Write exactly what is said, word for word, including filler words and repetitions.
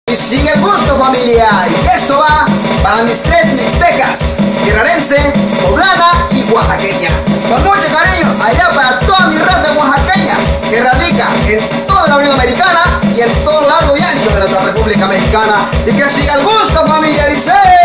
y sigue el gusto, familia. Y esto va para mis tres mixtecas, guerrerense, poblana y oaxaqueña. Con mucho cariño allá para toda mi raza oaxaqueña que radica en toda la Unión Americana y en todo lo largo y ancho de nuestra República Mexicana. Y que siga el gusto, familia, dice.